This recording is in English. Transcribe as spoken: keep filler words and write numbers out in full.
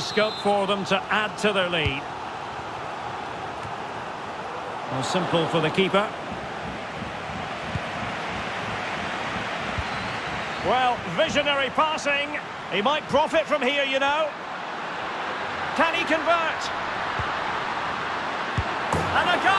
scope for them to add to their lead. Well, simple for the keeper. Well, visionary passing. He might profit from here, you know. Can he convert? And a goal!